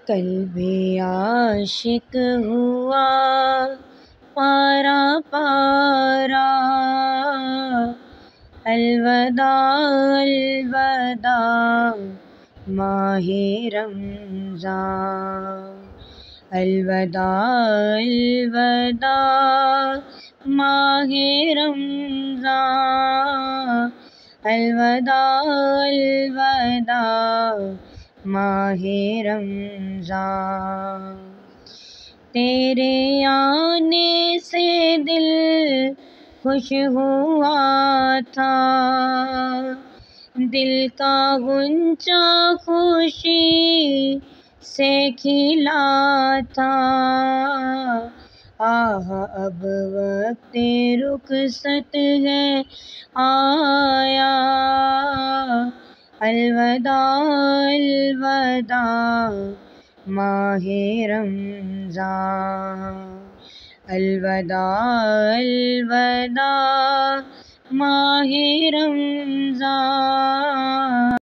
قلب عاشق ہوا پارا پارا، الوداع الوداع ماہ رمضان، الوداع الوداع ماہ رمضان، الوداع الوداع ماہ رمضان۔ تیرے آنے سے دل خوش ہوا تھا، دل کا غنچہ خوشی سے کھلا تھا، آہ اب وقت رخصت ہے آیا، الوداع الوداع ماہ رمضان، الوداع الوداع ماہ رمضان۔